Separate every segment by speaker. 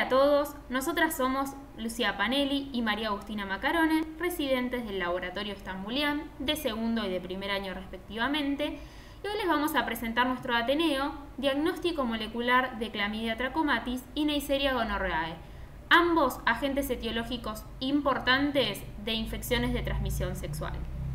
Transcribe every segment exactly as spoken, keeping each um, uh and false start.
Speaker 1: a todos, nosotras somos Lucía Panelli y María Agustina Macarone, residentes del Laboratorio Estambulián, de segundo y de primer año respectivamente, y hoy les vamos a presentar nuestro Ateneo, Diagnóstico Molecular de Clamidia trachomatis y Neisseria gonorrhoeae, ambos agentes etiológicos importantes de infecciones de transmisión sexual.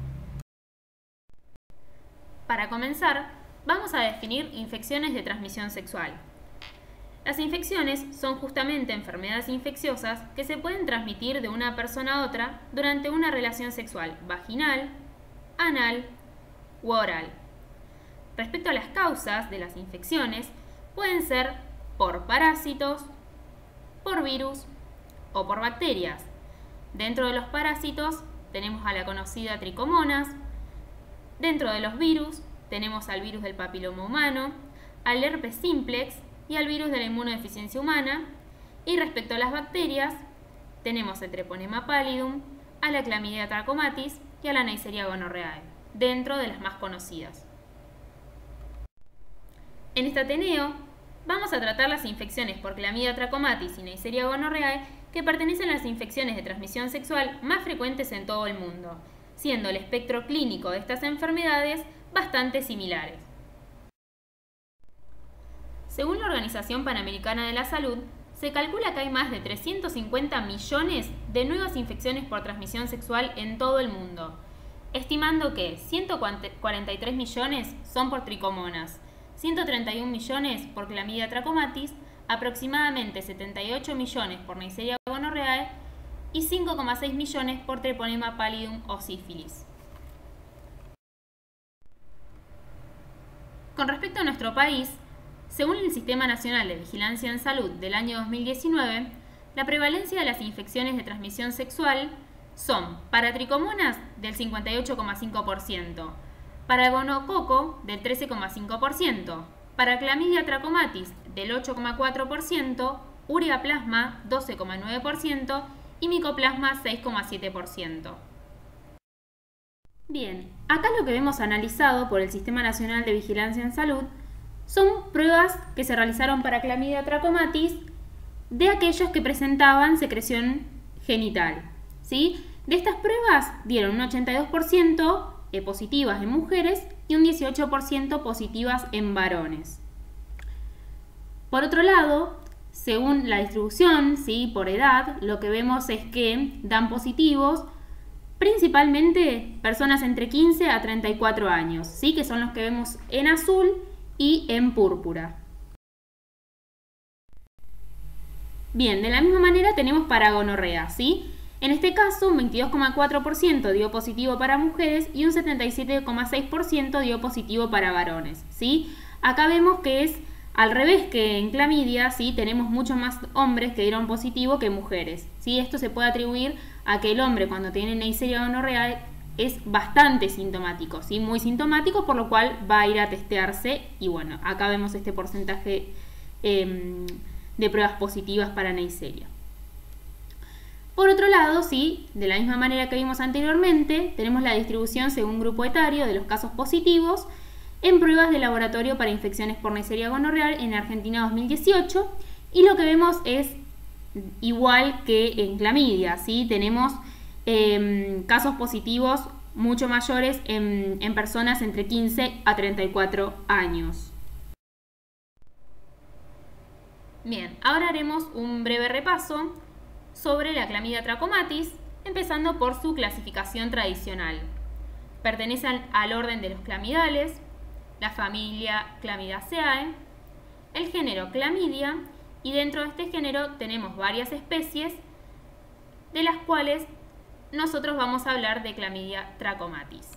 Speaker 1: Para comenzar, vamos a definir infecciones de transmisión sexual. Las infecciones son justamente enfermedades infecciosas que se pueden transmitir de una persona a otra durante una relación sexual vaginal, anal u oral. Respecto a las causas de las infecciones, pueden ser por parásitos, por virus o por bacterias. Dentro de los parásitos tenemos a la conocida tricomonas. Dentro de los virus tenemos al virus del papiloma humano, al herpes simplex y al virus de la inmunodeficiencia humana. Y respecto a las bacterias, tenemos el Treponema pallidum, a la Clamidia trachomatis y a la Neisseria gonorrhoeae, dentro de las más conocidas. En este Ateneo vamos a tratar las infecciones por Clamidia trachomatis y Neisseria gonorrhoeae que pertenecen a las infecciones de transmisión sexual más frecuentes en todo el mundo, siendo el espectro clínico de estas enfermedades bastante similares. Según la Organización Panamericana de la Salud, se calcula que hay más de trescientos cincuenta millones de nuevas infecciones por transmisión sexual en todo el mundo, estimando que ciento cuarenta y tres millones son por tricomonas, ciento treinta y un millones por Clamidia trachomatis, aproximadamente setenta y ocho millones por Neisseria gonorrhoeae y cinco coma seis millones por Treponema pallidum o sífilis. Con respecto a nuestro país, según el Sistema Nacional de Vigilancia en Salud del año dos mil diecinueve, la prevalencia de las infecciones de transmisión sexual son para tricomonas del cincuenta y ocho coma cinco por ciento, para gonococo del trece coma cinco por ciento, para Clamidia trachomatis del ocho coma cuatro por ciento, ureaplasma doce coma nueve por ciento y micoplasma seis coma siete por ciento. Bien, acá lo que vemos analizado por el Sistema Nacional de Vigilancia en Salud son pruebas que se realizaron para Clamidia trachomatis de aquellos que presentaban secreción genital, ¿sí? De estas pruebas dieron un ochenta y dos por ciento positivas en mujeres y un dieciocho por ciento positivas en varones. Por otro lado, según la distribución, ¿sí?, por edad, lo que vemos es que dan positivos principalmente personas entre quince a treinta y cuatro años, ¿sí?, que son los que vemos en azul y en púrpura. Bien, de la misma manera tenemos para gonorrea, ¿sí? En este caso, un veintidós coma cuatro por ciento dio positivo para mujeres y un setenta y siete coma seis por ciento dio positivo para varones, ¿sí? Acá vemos que es al revés que en clamidia, ¿sí? Tenemos muchos más hombres que dieron positivo que mujeres, ¿sí? Esto se puede atribuir a que el hombre cuando tiene Neisseria gonorrhoeae es bastante sintomático, ¿sí? Muy sintomático, por lo cual va a ir a testearse y bueno, acá vemos este porcentaje eh, de pruebas positivas para Neisseria. Por otro lado, sí, de la misma manera que vimos anteriormente, tenemos la distribución según grupo etario de los casos positivos en pruebas de laboratorio para infecciones por Neisseria gonorrhoeae en Argentina dos mil dieciocho, y lo que vemos es igual que en clamidia, ¿sí? Tenemos eh, casos positivos mucho mayores en, en personas entre quince a treinta y cuatro años. Bien, ahora haremos un breve repaso sobre la Clamidia trachomatis, empezando por su clasificación tradicional. Pertenecen al orden de los clamidales, la familia Clamidaceae, el género Clamidia, y dentro de este género tenemos varias especies, de las cuales nosotros vamos a hablar de Clamidia trachomatis.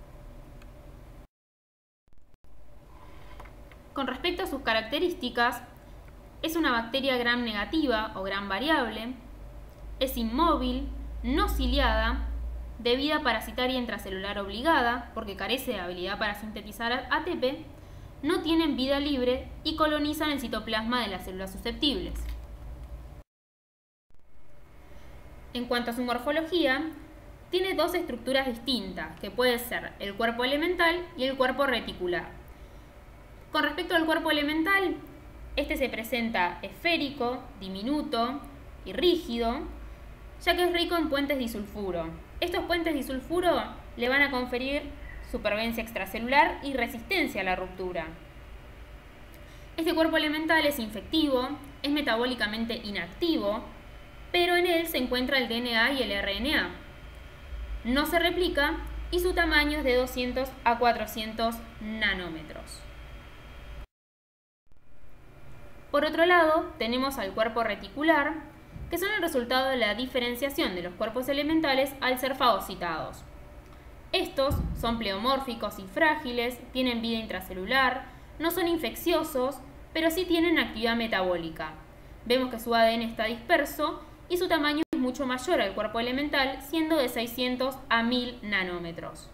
Speaker 1: Con respecto a sus características, es una bacteria gram negativa o gram variable, es inmóvil, no ciliada, de vida parasitaria intracelular obligada, porque carece de habilidad para sintetizar A T P, no tienen vida libre y colonizan el citoplasma de las células susceptibles. En cuanto a su morfología, tiene dos estructuras distintas, que puede ser el cuerpo elemental y el cuerpo reticular. Con respecto al cuerpo elemental, este se presenta esférico, diminuto y rígido, ya que es rico en puentes disulfuro. Estos puentes disulfuro le van a conferir supervivencia extracelular y resistencia a la ruptura. Este cuerpo elemental es infectivo, es metabólicamente inactivo, pero en él se encuentra el D N A y el R N A. No se replica y su tamaño es de doscientos a cuatrocientos nanómetros. Por otro lado, tenemos al cuerpo reticular, que son el resultado de la diferenciación de los cuerpos elementales al ser fagocitados. Estos son pleomórficos y frágiles, tienen vida intracelular, no son infecciosos, pero sí tienen actividad metabólica. Vemos que su A D N está disperso y su tamaño es mucho mayor al cuerpo elemental, siendo de seiscientos a mil nanómetros.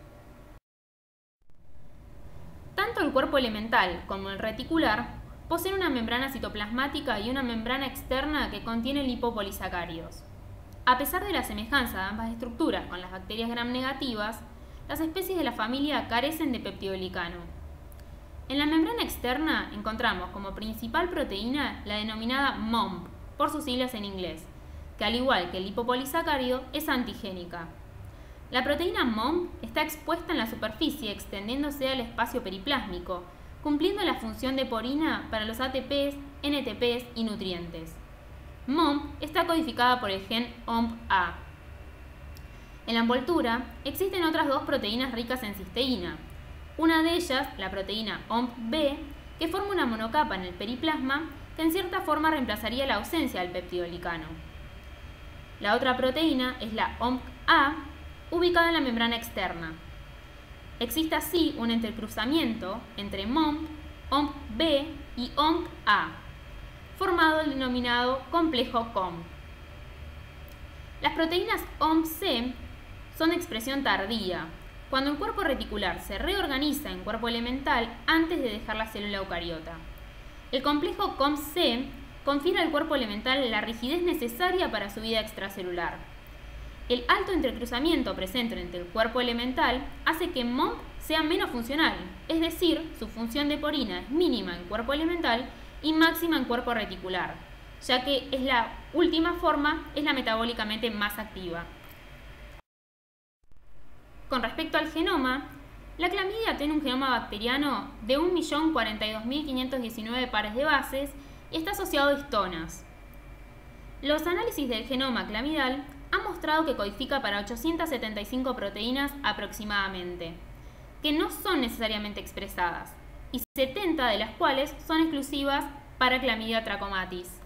Speaker 1: Tanto el cuerpo elemental como el reticular poseen una membrana citoplasmática y una membrana externa que contiene lipopolisacáridos. A pesar de la semejanza de ambas estructuras con las bacterias gram negativas, las especies de la familia carecen de peptidoglicano. En la membrana externa encontramos como principal proteína la denominada M O M P, por sus siglas en inglés, que al igual que el lipopolisacárido es antigénica. La proteína M O M P está expuesta en la superficie extendiéndose al espacio periplásmico, cumpliendo la función de porina para los A T Ps, N T Ps y nutrientes. M O M P está codificada por el gen O M P A. En la envoltura existen otras dos proteínas ricas en cisteína. Una de ellas, la proteína O M P B, que forma una monocapa en el periplasma que en cierta forma reemplazaría la ausencia del peptidoglicano. La otra proteína es la O M P A, ubicada en la membrana externa. Existe así un entrecruzamiento entre M O M P, O M P B y O M P A, formado el denominado complejo C O M P. Las proteínas O M P C son de expresión tardía, cuando el cuerpo reticular se reorganiza en cuerpo elemental antes de dejar la célula eucariota. El complejo C O M P C confiere al cuerpo elemental la rigidez necesaria para su vida extracelular. El alto entrecruzamiento presente entre el cuerpo elemental hace que M O M P sea menos funcional, es decir, su función de porina es mínima en cuerpo elemental y máxima en cuerpo reticular, ya que es la última forma, es la metabólicamente más activa. Con respecto al genoma, la clamidia tiene un genoma bacteriano de un millón cuarenta y dos mil quinientos diecinueve pares de bases y está asociado a histonas. Los análisis del genoma clamidal han mostrado que codifica para ochocientas setenta y cinco proteínas aproximadamente, que no son necesariamente expresadas, y setenta de las cuales son exclusivas para Chlamydia trachomatis.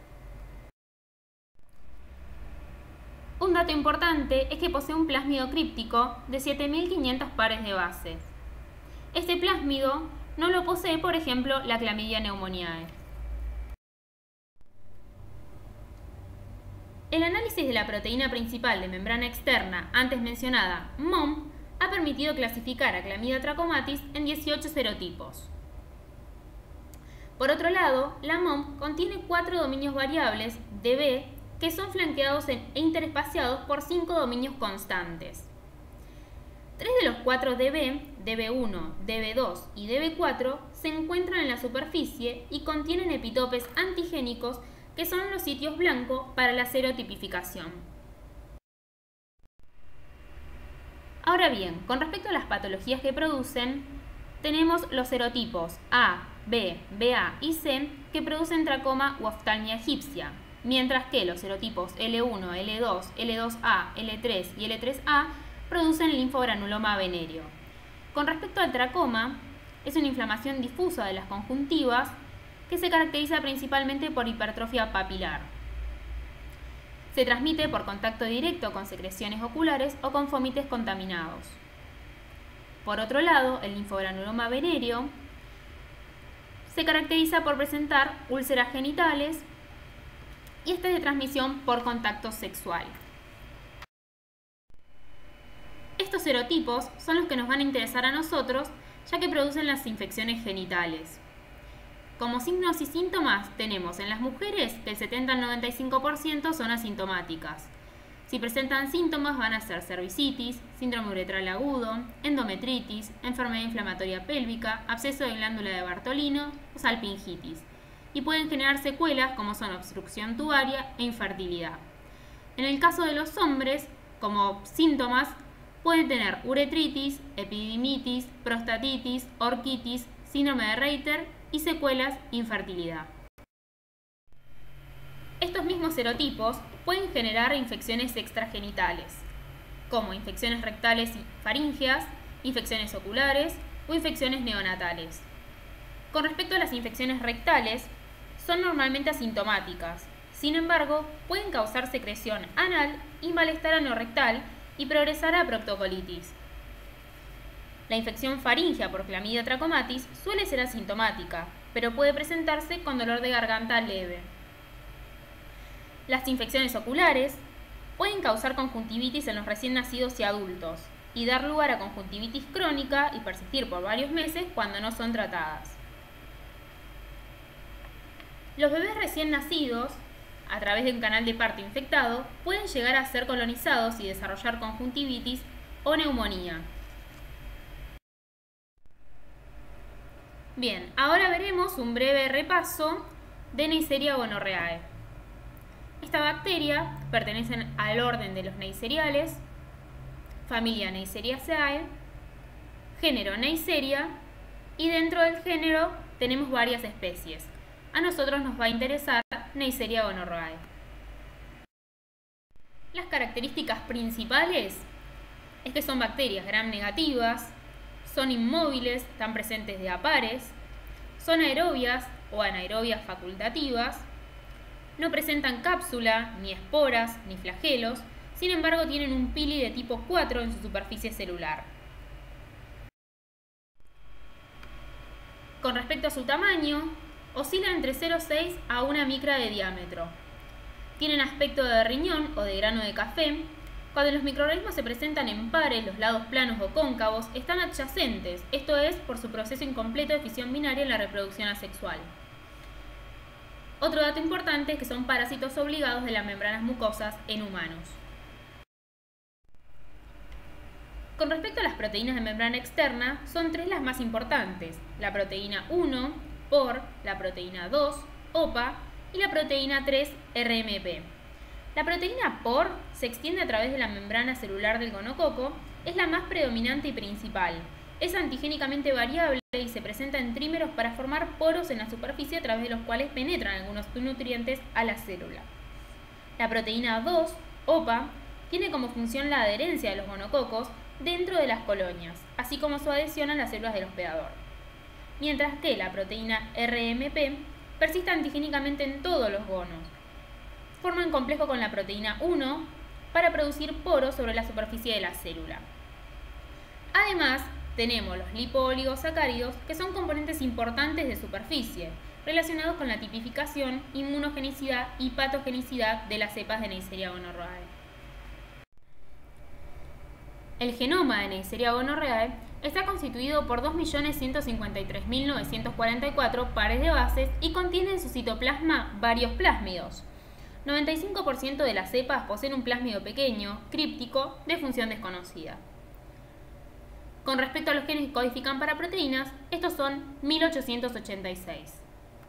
Speaker 1: Un dato importante es que posee un plásmido críptico de siete mil quinientos pares de bases. Este plásmido no lo posee, por ejemplo, la Chlamydia pneumoniae. El análisis de la proteína principal de membrana externa, antes mencionada M O M P, ha permitido clasificar a Chlamydia trachomatis en dieciocho serotipos. Por otro lado, la M O M P contiene cuatro dominios variables D B que son flanqueados e interespaciados por cinco dominios constantes. Tres de los cuatro D B, D B uno, D B dos y D B cuatro, se encuentran en la superficie y contienen epitopes antigénicos que son los sitios blancos para la serotipificación. Ahora bien, con respecto a las patologías que producen, tenemos los serotipos A, B, B A y C que producen tracoma u oftalmia egipcia, mientras que los serotipos L uno, L dos, L dos A, L tres y L tres A producen linfogranuloma venéreo. Con respecto al tracoma, es una inflamación difusa de las conjuntivas que se caracteriza principalmente por hipertrofia papilar. Se transmite por contacto directo con secreciones oculares o con fomites contaminados. Por otro lado, el linfogranuloma venéreo se caracteriza por presentar úlceras genitales y esta es de transmisión por contacto sexual. Estos serotipos son los que nos van a interesar a nosotros, ya que producen las infecciones genitales. Como signos y síntomas tenemos en las mujeres que el setenta al noventa y cinco por ciento son asintomáticas. Si presentan síntomas van a ser cervicitis, síndrome uretral agudo, endometritis, enfermedad inflamatoria pélvica, absceso de glándula de Bartolino o salpingitis. y pueden generar secuelas como son obstrucción tubaria e infertilidad. En el caso de los hombres, como síntomas, pueden tener uretritis, epididimitis, prostatitis, orquitis, síndrome de Reiter y secuelas infertilidad. Estos mismos serotipos pueden generar infecciones extragenitales, como infecciones rectales y faríngeas, infecciones oculares o infecciones neonatales. Con respecto a las infecciones rectales, son normalmente asintomáticas. Sin embargo, pueden causar secreción anal y malestar anorrectal y progresar a proctocolitis. La infección faríngea por Clamidia trachomatis suele ser asintomática, pero puede presentarse con dolor de garganta leve. Las infecciones oculares pueden causar conjuntivitis en los recién nacidos y adultos y dar lugar a conjuntivitis crónica y persistir por varios meses cuando no son tratadas. Los bebés recién nacidos, a través de un canal de parto infectado, pueden llegar a ser colonizados y desarrollar conjuntivitis o neumonía. Bien, ahora veremos un breve repaso de Neisseria gonorrhoeae. Esta bacteria pertenece al orden de los neiseriales, familia Neisseriaceae, género Neisseria, y dentro del género tenemos varias especies. A nosotros nos va a interesar Neisseria gonorrhoeae. Las características principales es que son bacterias gram negativas, son inmóviles, están presentes de a pares, son aerobias o anaerobias facultativas, no presentan cápsula, ni esporas, ni flagelos, sin embargo tienen un pili de tipo cuatro en su superficie celular. Con respecto a su tamaño, oscilan entre cero coma seis a una micra de diámetro. Tienen aspecto de riñón o de grano de café. Cuando los microorganismos se presentan en pares, los lados planos o cóncavos están adyacentes, esto es por su proceso incompleto de fisión binaria en la reproducción asexual. Otro dato importante es que son parásitos obligados de las membranas mucosas en humanos. Con respecto a las proteínas de membrana externa, son tres las más importantes: la proteína uno, por, la proteína dos, O P A, y la proteína tres, R M P. La proteína por se extiende a través de la membrana celular del gonococo, es la más predominante y principal. Es antigénicamente variable y se presenta en trímeros para formar poros en la superficie a través de los cuales penetran algunos nutrientes a la célula. La proteína dos, O P A, tiene como función la adherencia de los gonococos dentro de las colonias, así como su adhesión a las células del hospedador. Mientras que la proteína R M P persiste antigénicamente en todos los gonos. Forman complejo con la proteína uno para producir poros sobre la superficie de la célula. Además, tenemos los lipooligosacáridos, que son componentes importantes de superficie, relacionados con la tipificación, inmunogenicidad y patogenicidad de las cepas de Neisseria gonorrhoeae. El genoma de Neisseria gonorrhoeae está constituido por dos millones ciento cincuenta y tres mil novecientos cuarenta y cuatro pares de bases y contiene en su citoplasma varios plásmidos. noventa y cinco por ciento de las cepas poseen un plásmido pequeño, críptico, de función desconocida. Con respecto a los genes que codifican para proteínas, estos son mil ochocientos ochenta y seis.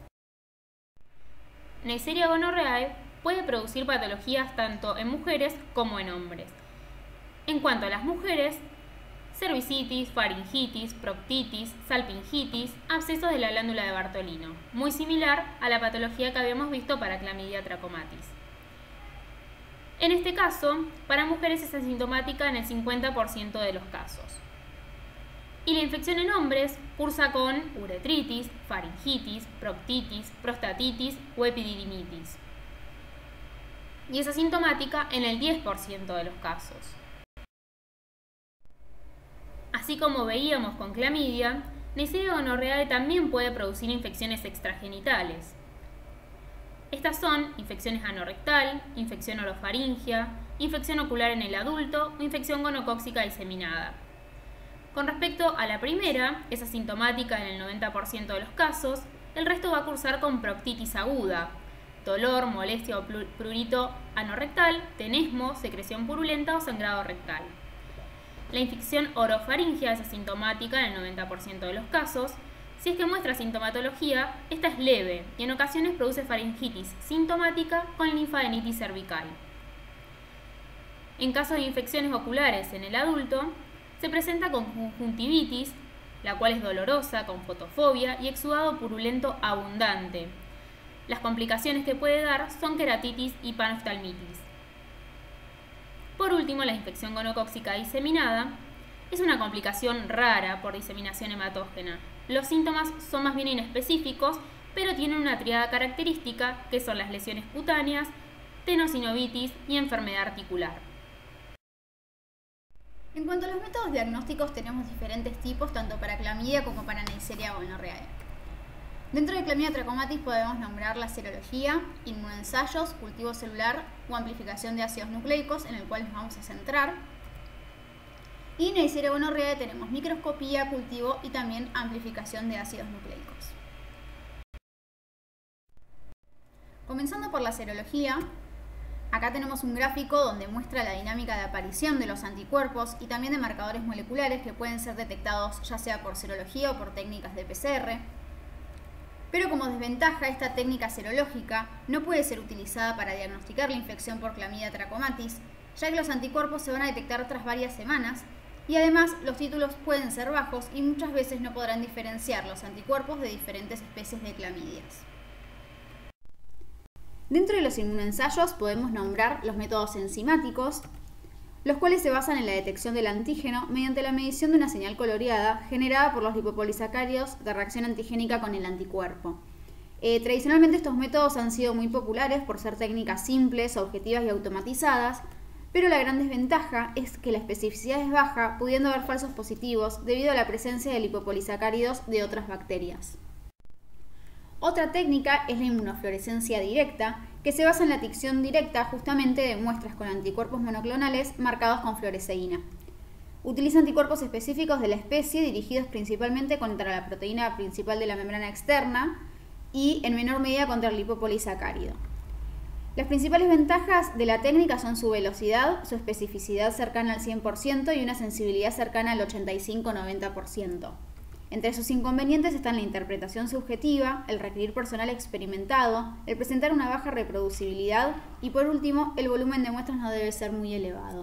Speaker 1: Neisseria gonorrhoeae puede producir patologías tanto en mujeres como en hombres. En cuanto a las mujeres, cervicitis, faringitis, proctitis, salpingitis, abscesos de la glándula de Bartolino, muy similar a la patología que habíamos visto para Clamidia trachomatis. En este caso, para mujeres es asintomática en el cincuenta por ciento de los casos. Y la infección en hombres cursa con uretritis, faringitis, proctitis, prostatitis o epididimitis. Y es asintomática en el diez por ciento de los casos. Así como veíamos con clamidia, Neisseria gonorrhoeae también puede producir infecciones extragenitales. Estas son infecciones anorrectal, infección orofaringia, infección ocular en el adulto o infección gonocócica diseminada. Con respecto a la primera, es asintomática en el noventa por ciento de los casos, el resto va a cursar con proctitis aguda, dolor, molestia o prurito anorrectal, tenesmo, secreción purulenta o sangrado rectal. La infección orofaringia es asintomática en el noventa por ciento de los casos, Si es que muestra sintomatología, esta es leve y en ocasiones produce faringitis sintomática con linfadenitis cervical. En caso de infecciones oculares en el adulto, se presenta con conjuntivitis, la cual es dolorosa, con fotofobia y exudado purulento abundante. Las complicaciones que puede dar son queratitis y panoftalmitis. Por último, la infección gonocócica diseminada es una complicación rara por diseminación hematógena. Los síntomas son más bien inespecíficos, pero tienen una triada característica que son las lesiones cutáneas, tenosinovitis y enfermedad articular.
Speaker 2: En cuanto a los métodos diagnósticos, tenemos diferentes tipos, tanto para clamidia como para Neisseria gonorrhoeae. Dentro de clamidia trachomatis podemos nombrar la serología, inmunoensayos, cultivo celular o amplificación de ácidos nucleicos, en el cual nos vamos a centrar. Y Neisseria gonorrhoeae tenemos microscopía, cultivo y también amplificación de ácidos nucleicos. Comenzando por la serología, acá tenemos un gráfico donde muestra la dinámica de aparición de los anticuerpos y también de marcadores moleculares que pueden ser detectados ya sea por serología o por técnicas de P C R. Pero como desventaja, esta técnica serológica no puede ser utilizada para diagnosticar la infección por clamidia trachomatis, ya que los anticuerpos se van a detectar tras varias semanas y además los títulos pueden ser bajos y muchas veces no podrán diferenciar los anticuerpos de diferentes especies de clamidias. Dentro de los inmunoensayos podemos nombrar los métodos enzimáticos, los cuales se basan en la detección del antígeno mediante la medición de una señal coloreada generada por los lipopolisacáridos de reacción antigénica con el anticuerpo. Eh, tradicionalmente estos métodos han sido muy populares por ser técnicas simples, objetivas y automatizadas, pero la gran desventaja es que la especificidad es baja, pudiendo haber falsos positivos debido a la presencia de lipopolisacáridos de otras bacterias. Otra técnica es la inmunofluorescencia directa, que se basa en la tinción directa justamente de muestras con anticuerpos monoclonales marcados con fluoresceína. Utiliza anticuerpos específicos de la especie dirigidos principalmente contra la proteína principal de la membrana externa y en menor medida contra el lipopolisacárido. Las principales ventajas de la técnica son su velocidad, su especificidad cercana al cien por ciento y una sensibilidad cercana al ochenta y cinco a noventa por ciento. Entre sus inconvenientes están la interpretación subjetiva, el requerir personal experimentado, el presentar una baja reproducibilidad y, por último, el volumen de muestras no debe ser muy elevado.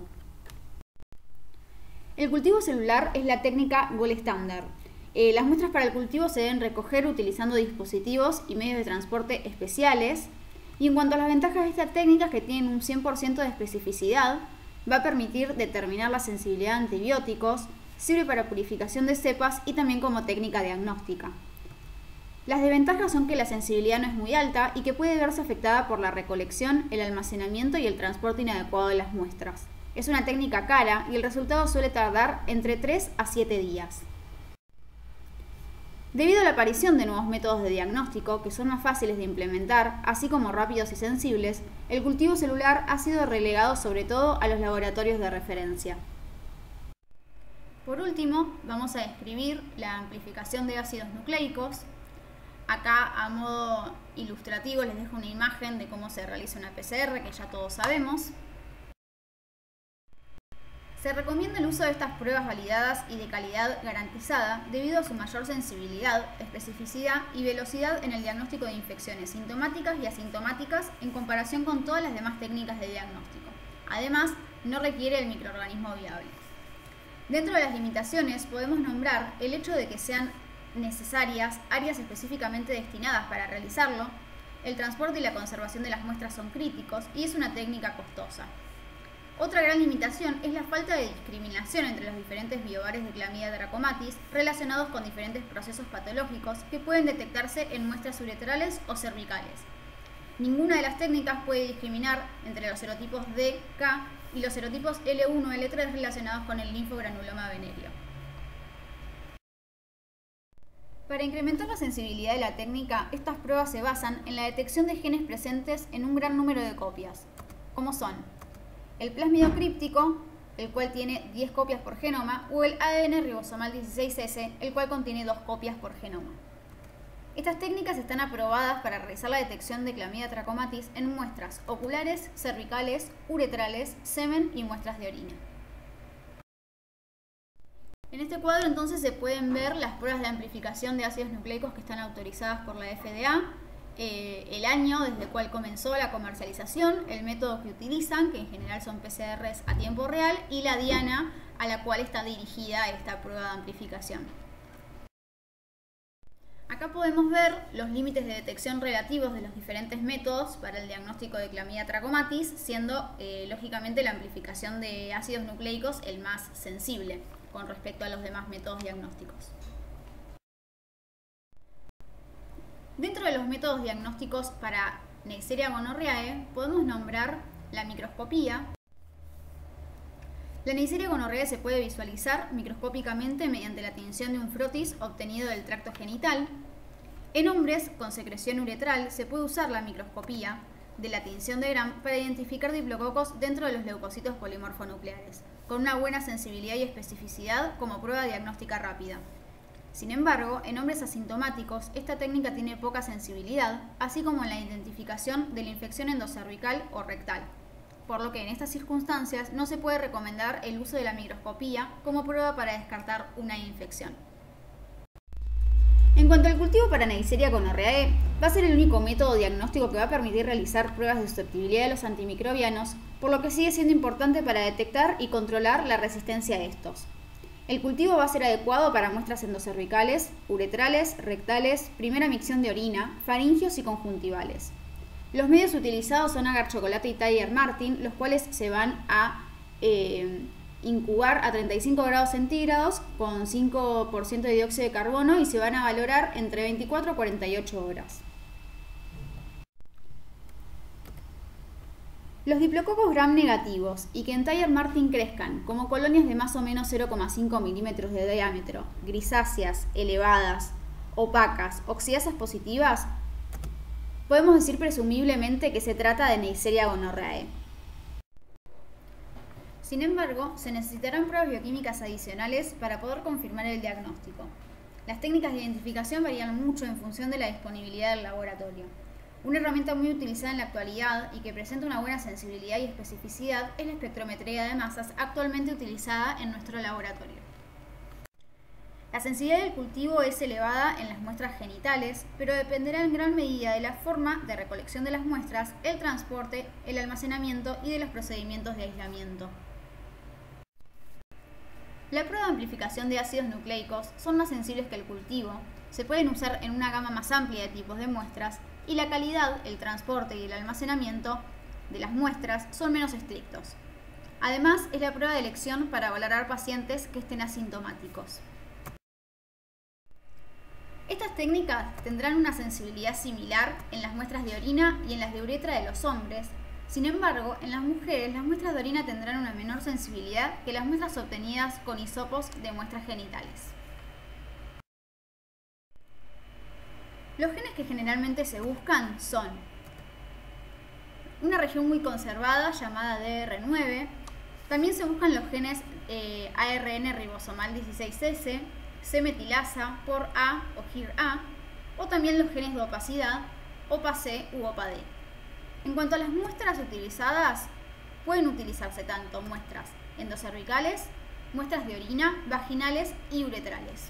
Speaker 2: El cultivo celular es la técnica gold estándar. Eh, las muestras para el cultivo se deben recoger utilizando dispositivos y medios de transporte especiales. Y en cuanto a las ventajas de esta técnica, es que tienen un cien por ciento de especificidad, va a permitir determinar la sensibilidad a antibióticos, sirve para purificación de cepas y también como técnica diagnóstica. Las desventajas son que la sensibilidad no es muy alta y que puede verse afectada por la recolección, el almacenamiento y el transporte inadecuado de las muestras. Es una técnica cara y el resultado suele tardar entre tres a siete días. Debido a la aparición de nuevos métodos de diagnóstico que son más fáciles de implementar, así como rápidos y sensibles, el cultivo celular ha sido relegado sobre todo a los laboratorios de referencia. Por último, vamos a describir la amplificación de ácidos nucleicos. Acá, a modo ilustrativo, les dejo una imagen de cómo se realiza una P C R, que ya todos sabemos. Se recomienda el uso de estas pruebas validadas y de calidad garantizada debido a su mayor sensibilidad, especificidad y velocidad en el diagnóstico de infecciones sintomáticas y asintomáticas en comparación con todas las demás técnicas de diagnóstico. Además, no requiere el microorganismo viable. Dentro de las limitaciones podemos nombrar el hecho de que sean necesarias áreas específicamente destinadas para realizarlo, el transporte y la conservación de las muestras son críticos y es una técnica costosa. Otra gran limitación es la falta de discriminación entre los diferentes biobares de clamidia trachomatis relacionados con diferentes procesos patológicos que pueden detectarse en muestras uretrales o cervicales. Ninguna de las técnicas puede discriminar entre los serotipos D, K y los serotipos L uno y L tres relacionados con el linfogranuloma venéreo. Para incrementar la sensibilidad de la técnica, estas pruebas se basan en la detección de genes presentes en un gran número de copias, como son el plásmido críptico, el cual tiene diez copias por genoma, o el A D N ribosomal dieciséis S, el cual contiene dos copias por genoma. Estas técnicas están aprobadas para realizar la detección de clamidia trachomatis en muestras oculares, cervicales, uretrales, semen y muestras de orina. En este cuadro entonces se pueden ver las pruebas de amplificación de ácidos nucleicos que están autorizadas por la F D A, eh, el año desde el cual comenzó la comercialización, el método que utilizan, que en general son P C Rs a tiempo real, y la diana a la cual está dirigida esta prueba de amplificación. Acá podemos ver los límites de detección relativos de los diferentes métodos para el diagnóstico de clamidia trachomatis, siendo eh, lógicamente la amplificación de ácidos nucleicos el más sensible con respecto a los demás métodos diagnósticos. Dentro de los métodos diagnósticos para Neisseria gonorrhoeae podemos nombrar la microscopía. La Neisseria gonorrhoeae se puede visualizar microscópicamente mediante la tinción de un frotis obtenido del tracto genital. En hombres con secreción uretral se puede usar la microscopía de la tinción de Gram para identificar diplococos dentro de los leucocitos polimorfonucleares, con una buena sensibilidad y especificidad como prueba diagnóstica rápida. Sin embargo, en hombres asintomáticos, esta técnica tiene poca sensibilidad, así como en la identificación de la infección endocervical o rectal, por lo que en estas circunstancias no se puede recomendar el uso de la microscopía como prueba para descartar una infección. En cuanto al cultivo para Neisseria gonorrhoeae, va a ser el único método diagnóstico que va a permitir realizar pruebas de susceptibilidad de los antimicrobianos, por lo que sigue siendo importante para detectar y controlar la resistencia a estos. El cultivo va a ser adecuado para muestras endocervicales, uretrales, rectales, primera micción de orina, faringios y conjuntivales. Los medios utilizados son agar chocolate y Tiger Martin, los cuales se van a eh, incubar a treinta y cinco grados centígrados con cinco por ciento de dióxido de carbono y se van a valorar entre veinticuatro a cuarenta y ocho horas. Los diplococos Gram negativos y que en Tiger Martin crezcan como colonias de más o menos cero coma cinco milímetros de diámetro, grisáceas, elevadas, opacas, oxidasas positivas, podemos decir presumiblemente que se trata de Neisseria gonorrhoeae. Sin embargo, se necesitarán pruebas bioquímicas adicionales para poder confirmar el diagnóstico. Las técnicas de identificación varían mucho en función de la disponibilidad del laboratorio. Una herramienta muy utilizada en la actualidad y que presenta una buena sensibilidad y especificidad es la espectrometría de masas actualmente utilizada en nuestro laboratorio. La sensibilidad del cultivo es elevada en las muestras genitales, pero dependerá en gran medida de la forma de recolección de las muestras, el transporte, el almacenamiento y de los procedimientos de aislamiento. La prueba de amplificación de ácidos nucleicos son más sensibles que el cultivo, se pueden usar en una gama más amplia de tipos de muestras y la calidad, el transporte y el almacenamiento de las muestras son menos estrictos. Además, es la prueba de elección para valorar pacientes que estén asintomáticos. Estas técnicas tendrán una sensibilidad similar en las muestras de orina y en las de uretra de los hombres. Sin embargo, en las mujeres las muestras de orina tendrán una menor sensibilidad que las muestras obtenidas con hisopos de muestras genitales. Los genes que generalmente se buscan son una región muy conservada llamada D R nueve, también se buscan los genes eh, A R N ribosomal dieciséis S, C-metilasa por A o G I R A, o también los genes de opacidad, O P A C u O P A D. En cuanto a las muestras utilizadas, pueden utilizarse tanto muestras endocervicales, muestras de orina, vaginales y uretrales.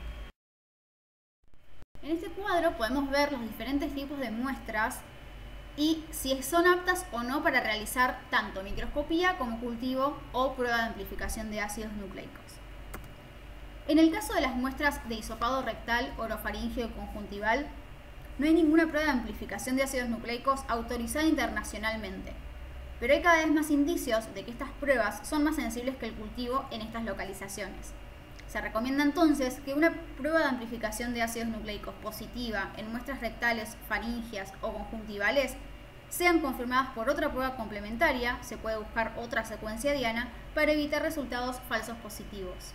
Speaker 2: En este cuadro podemos ver los diferentes tipos de muestras y si son aptas o no para realizar tanto microscopía como cultivo o prueba de amplificación de ácidos nucleicos. En el caso de las muestras de hisopado rectal, orofaringio y conjuntival, no hay ninguna prueba de amplificación de ácidos nucleicos autorizada internacionalmente, pero hay cada vez más indicios de que estas pruebas son más sensibles que el cultivo en estas localizaciones. Se recomienda entonces que una prueba de amplificación de ácidos nucleicos positiva en muestras rectales, faringias o conjuntivales sean confirmadas por otra prueba complementaria, se puede buscar otra secuencia diana, para evitar resultados falsos positivos.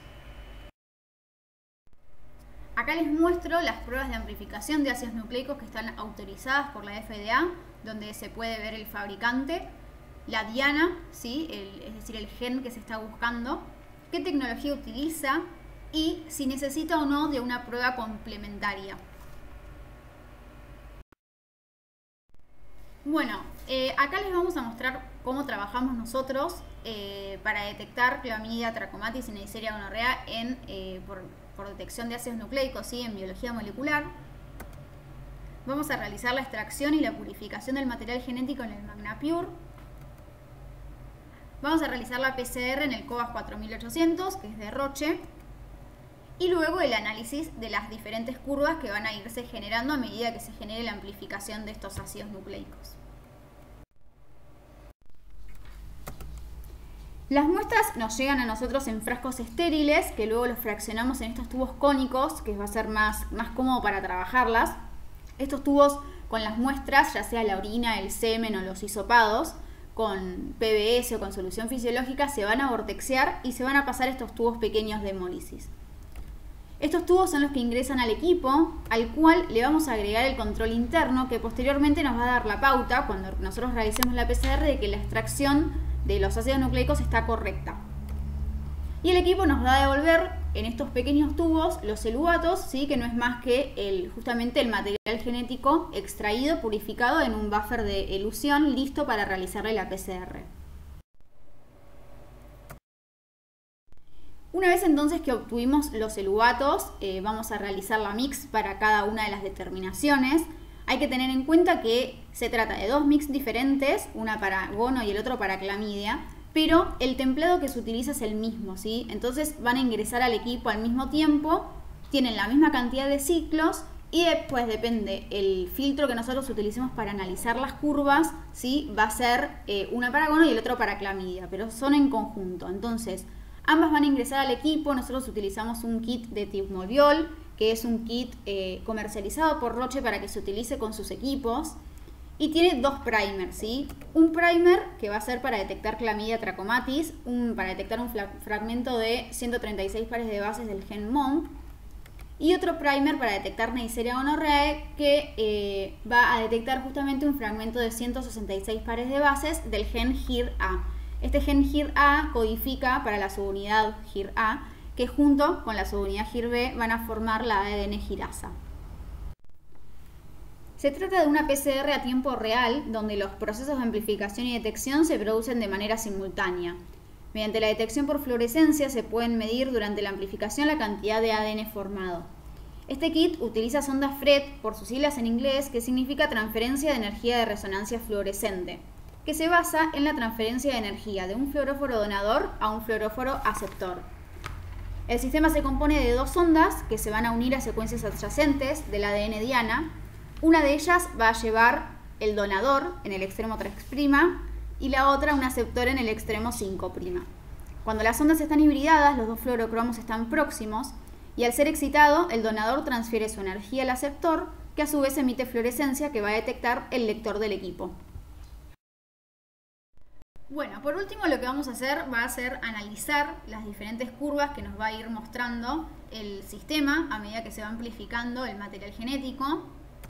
Speaker 2: Acá les muestro las pruebas de amplificación de ácidos nucleicos que están autorizadas por la F D A, donde se puede ver el fabricante, la diana, ¿sí? el, es decir, el gen que se está buscando, qué tecnología utiliza y si necesita o no de una prueba complementaria. Bueno, eh, acá les vamos a mostrar cómo trabajamos nosotros eh, para detectar clamidia, trachomatis y Neisseria gonorrea en, eh, por, por detección de ácidos nucleicos, ¿sí? En biología molecular. Vamos a realizar la extracción y la purificación del material genético en el MagnaPure. Vamos a realizar la P C R en el cobas cuatro mil ochocientos, que es de Roche. Y luego el análisis de las diferentes curvas que van a irse generando a medida que se genere la amplificación de estos ácidos nucleicos. Las muestras nos llegan a nosotros en frascos estériles, que luego los fraccionamos en estos tubos cónicos, que va a ser más, más cómodo para trabajarlas. Estos tubos con las muestras, ya sea la orina, el semen o los hisopados, con P V S o con solución fisiológica, se van a vortexear y se van a pasar estos tubos pequeños de hemólisis. Estos tubos son los que ingresan al equipo, al cual le vamos a agregar el control interno, que posteriormente nos va a dar la pauta, cuando nosotros realicemos la P C R, de que la extracción de los ácidos nucleicos está correcta. Y el equipo nos va a devolver en estos pequeños tubos los eluatos, ¿sí? Que no es más que el, justamente el material genético extraído, purificado en un buffer de elución, listo para realizarle la P C R. Una vez entonces que obtuvimos los eluatos, eh, vamos a realizar la mix para cada una de las determinaciones. Hay que tener en cuenta que se trata de dos mix diferentes, una para gono y el otro para clamidia, pero el templado que se utiliza es el mismo, ¿sí? Entonces van a ingresar al equipo al mismo tiempo, tienen la misma cantidad de ciclos y después depende el filtro que nosotros utilicemos para analizar las curvas, ¿sí? Va a ser eh, una para gono y el otro para clamidia, pero son en conjunto. Entonces, ambas van a ingresar al equipo. Nosotros utilizamos un kit de Timolviol, que es un kit eh, comercializado por Roche para que se utilice con sus equipos. Y tiene dos primers, ¿sí? Un primer que va a ser para detectar clamidia trachomatis, un, para detectar un fragmento de ciento treinta y seis pares de bases del gen M O M, y otro primer para detectar Neisseria gonorrhoeae, que eh, va a detectar justamente un fragmento de ciento sesenta y seis pares de bases del gen H I R A. Este gen H I R A codifica para la subunidad H I R A, que junto con la subunidad H I R B van a formar la A D N girasa. Se trata de una P C R a tiempo real, donde los procesos de amplificación y detección se producen de manera simultánea. Mediante la detección por fluorescencia se pueden medir durante la amplificación la cantidad de A D N formado. Este kit utiliza sonda F R E T, por sus siglas en inglés, que significa transferencia de energía de resonancia fluorescente, que se basa en la transferencia de energía de un fluoróforo donador a un fluoróforo aceptor. El sistema se compone de dos sondas que se van a unir a secuencias adyacentes del A D N diana. Una de ellas va a llevar el donador en el extremo tres' y la otra un aceptor en el extremo cinco'. Cuando las ondas están hibridadas, los dos fluorocromos están próximos y al ser excitado, el donador transfiere su energía al aceptor, que a su vez emite fluorescencia que va a detectar el lector del equipo. Bueno, por último lo que vamos a hacer va a ser analizar las diferentes curvas que nos va a ir mostrando el sistema a medida que se va amplificando el material genético.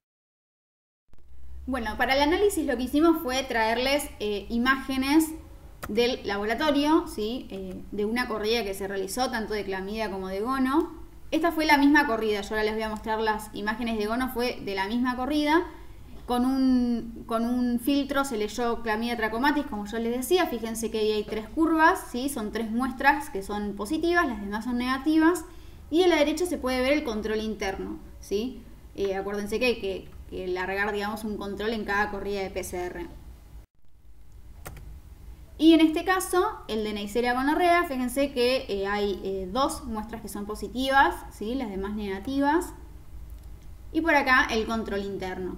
Speaker 2: Bueno, para el análisis lo que hicimos fue traerles eh, imágenes del laboratorio, ¿sí? eh, de una corrida que se realizó tanto de clamidia como de gono. Esta fue la misma corrida, yo ahora les voy a mostrar las imágenes de gono, fue de la misma corrida. Con un, con un filtro se leyó clamidia trachomatis, como yo les decía. Fíjense que ahí hay tres curvas, ¿sí? Son tres muestras que son positivas, las demás son negativas. Y a la derecha se puede ver el control interno, ¿sí? Eh, acuérdense que hay que, que largar, digamos, un control en cada corrida de P C R. Y en este caso, el de Neisseria gonorrhoeae, fíjense que eh, hay eh, dos muestras que son positivas, ¿sí? Las demás negativas. Y por acá el control interno.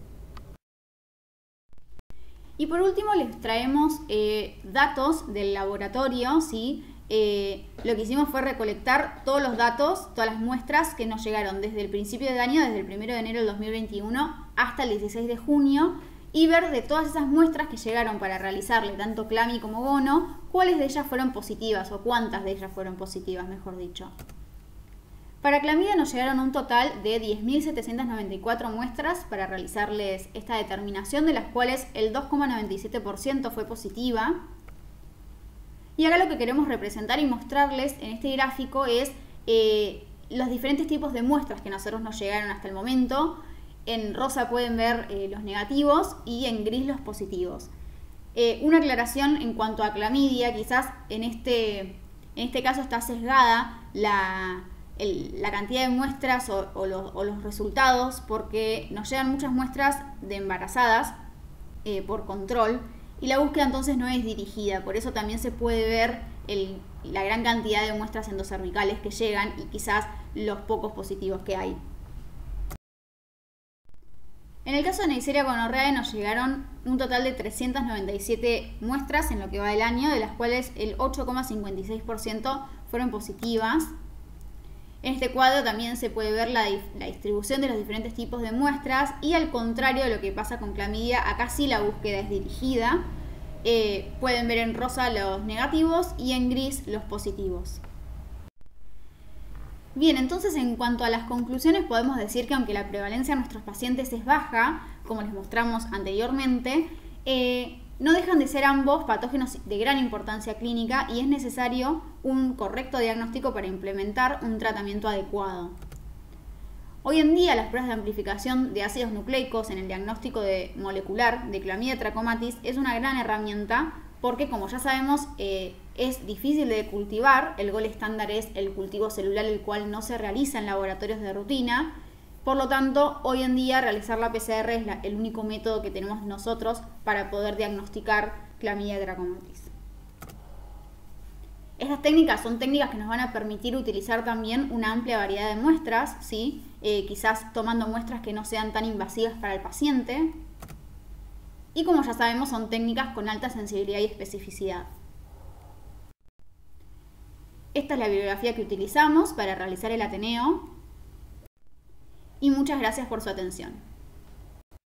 Speaker 2: Y por último les traemos eh, datos del laboratorio, ¿sí? Eh, lo que hicimos fue recolectar todos los datos, todas las muestras que nos llegaron desde el principio de año, desde el primero de enero del dos mil veintiuno hasta el dieciséis de junio, y ver de todas esas muestras que llegaron para realizarle tanto clami como gono, cuáles de ellas fueron positivas o cuántas de ellas fueron positivas, mejor dicho. Para clamidia nos llegaron un total de diez mil setecientas noventa y cuatro muestras para realizarles esta determinación, de las cuales el dos coma noventa y siete por ciento fue positiva. Y acá lo que queremos representar y mostrarles en este gráfico es eh, los diferentes tipos de muestras que a nosotros nos llegaron hasta el momento. En rosa pueden ver eh, los negativos y en gris los positivos. Eh, una aclaración en cuanto a clamidia, quizás en este, en este caso está sesgada la, el, la cantidad de muestras o, o, los, o los resultados, porque nos llegan muchas muestras de embarazadas eh, por control, y la búsqueda entonces no es dirigida. Por eso también se puede ver el, la gran cantidad de muestras endocervicales que llegan y quizás los pocos positivos que hay. En el caso de Neisseria gonorrhoeae nos llegaron un total de trescientas noventa y siete muestras en lo que va del año, de las cuales el ocho coma cincuenta y seis por ciento fueron positivas. En este cuadro también se puede ver la, la distribución de los diferentes tipos de muestras, y al contrario de lo que pasa con clamidia, acá sí la búsqueda es dirigida. Eh, pueden ver en rosa los negativos y en gris los positivos. Bien, entonces en cuanto a las conclusiones podemos decir que aunque la prevalencia en nuestros pacientes es baja, como les mostramos anteriormente, eh, no dejan de ser ambos patógenos de gran importancia clínica y es necesario un correcto diagnóstico para implementar un tratamiento adecuado. Hoy en día las pruebas de amplificación de ácidos nucleicos en el diagnóstico de molecular de Clamidia trachomatis es una gran herramienta porque, como ya sabemos, eh, es difícil de cultivar. El gol estándar es el cultivo celular, el cual no se realiza en laboratorios de rutina. Por lo tanto, hoy en día realizar la P C R es la, el único método que tenemos nosotros para poder diagnosticar Clamidia trachomatis. Estas técnicas son técnicas que nos van a permitir utilizar también una amplia variedad de muestras, ¿sí? eh, quizás tomando muestras que no sean tan invasivas para el paciente. Y como ya sabemos, son técnicas con alta sensibilidad y especificidad. Esta es la bibliografía que utilizamos para realizar el Ateneo. Y muchas gracias por su atención.